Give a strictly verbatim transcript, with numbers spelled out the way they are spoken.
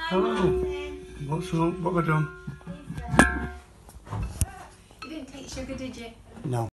Hello. What's wrong? What have I done? You didn't take sugar, did you? No.